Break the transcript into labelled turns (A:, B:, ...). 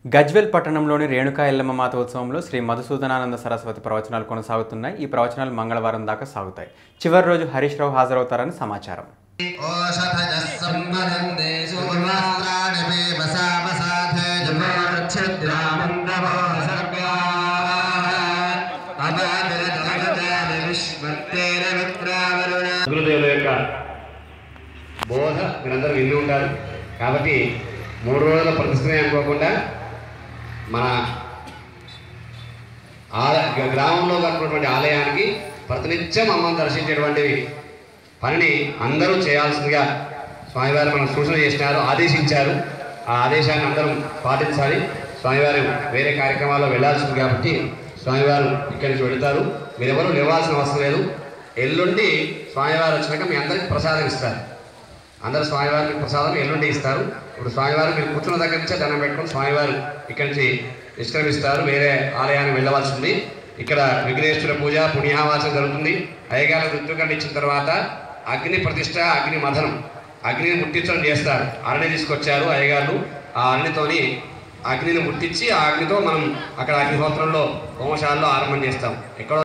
A: గజ్వేల్ పట్టణంలోని రేణుకా ఎల్లమ్మ మాత ఉత్సవంలో శ్రీ మధుసూదనానంద సరస్వతి ప్రవచనాలు కొనసాగుతున్నాయి. ఈ ప్రవచనాలు మంగళవారం దాకా సాగుతాయి. చివరి రోజు హరీష్ రావు హాజరవుతారని సమాచారం.
B: గురుదేవుల యొక్క బోధ మీరందరూ విని ఉంటారు కాబట్టి 3 రోజుల ప్రదర్శన అనుకోకుండా మన గ్రామంలో ఉన్నటువంటి ఆలయానికి ప్రతినిత్యం అమ్మను దర్శించేటువంటి పనిని అందరూ చేయాల్సిందిగా స్వామివారు మనం సూచన చేసినారు, ఆదేశించారు. ఆ ఆదేశాన్ని అందరం పాటించాలి. స్వామివారు వేరే కార్యక్రమాల్లో వెళ్ళాల్సింది కాబట్టి స్వామివారు ఇక్కడి నుంచి వెళతారు. మీరెవరూ లేవాల్సిన అవసరం లేదు. ఎల్లుండి స్వామివారు వచ్చినాక మీ అందరికీ ప్రసాదం ఇస్తారు. అందరూ స్వామివారికి ప్రసాదం ఎల్లుండి ఇస్తారు. ఇప్పుడు స్వామివారు మీరు కూర్చున్న దగ్గర నుంచే దండం పెట్టుకుని స్వామివారు ఇక్కడి నుంచి నిష్క్రమిస్తారు. వేరే ఆలయానికి వెళ్ళవలసి ఉంది. ఇక్కడ విఘ్నేశ్వర పూజ పుణ్యావాసం జరుగుతుంది. అయ్యగారు మృత్యుకండ ఇచ్చిన తర్వాత అగ్ని ప్రతిష్ట, అగ్ని మథనం, అగ్నిని ముట్టించడం చేస్తారు. అరణి తీసుకొచ్చారు అయ్యగారు. ఆ అరణితోని అగ్నిని ముట్టించి ఆ అగ్నితో మనం అక్కడ అగ్నిహోత్రంలో హోమశాలలో ఆరంభం చేస్తాం. ఎక్కడో